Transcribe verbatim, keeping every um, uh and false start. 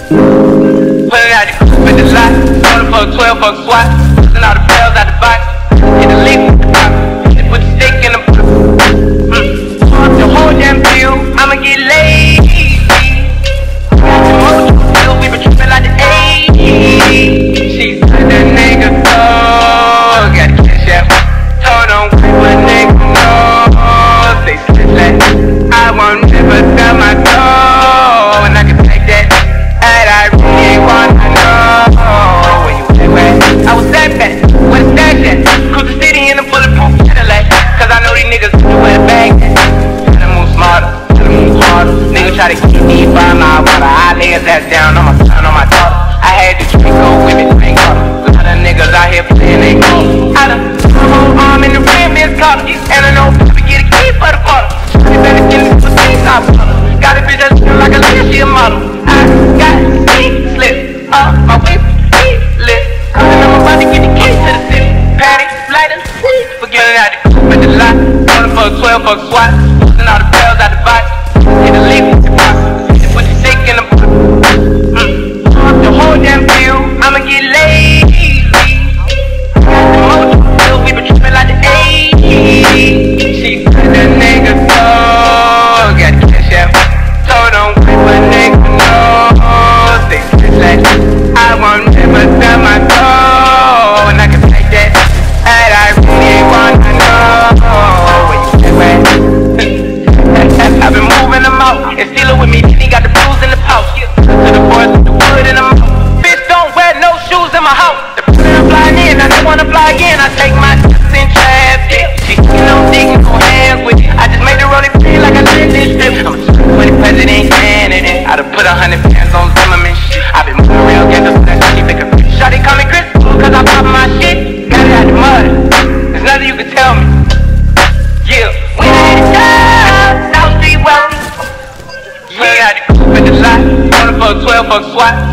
Put it out the coupe in the lot. Order for a twelve, fuck SWAT. Bustin' all the bells out the box. Hit the leaf with the pop. Hit with the stick in the mm. The whole damn deal, I'ma get lazy. The mojo deal, we been trippin' like the eighties. She said that nigga go. Got the cash out. Told him we would nigga know. They said that I won't never sell my soul. And I can take that. And I really wanna know where you at, where I was that bad, where the stash at. Cruise the city in a bulletproof Cadillac. Cause I know these niggas where the bag at. Gotta move smarter, gotta move harder. Niggas try to keep me by my water. I lay his ass down on my son, on my daughter. I had the street go with me, ain't caught her. A lot of niggas out here playing, ain't caught her. I done put my whole arm in the rim, it's caught her. And I know we get a key for the bottle. They better get me for things I put her. Got a bitch that feel like a little, she a model. I got ink slip up my waist, heat list. And I'm about to get the key to the city. Patty, lighter, forget it out the coupe at the lot. Order for a twelve, fuck SWAT. Bustin' all the bells out the box. Hit the leaf with the pop. Hit with the stick in the mm. The whole damn deal, I'ma get lazy. The mojo deal, we been trippin' like the eighties. She said that nigga go. Got the cash out. Told him we would nigga know. They said that I won't never sell my soul. And I can take that. And I really wanna know where you at, where I've been moving them out. And steal it with me, then he got the blues in the pouch. To the boys with the wood in the mouth. Bitch don't wear no shoes in my house. The person I'm flying in, I don't wanna fly again. I take my tips in traffic. She you know digging no hands with it. I just made the rolling feel like I landed this strip. I'm a twenty president candidate. I done put a hundred pounds on Zimmerman shit. I been moving real gangster so that she make a bitch. Shawty call me Chris cause I pop my shit. Got it out the mud. There's nothing you can tell me. Yeah, when I hit the top, South Street wealthy. Yeah, I had the coupe in the lot. Order for a twelve, fuck SWAT.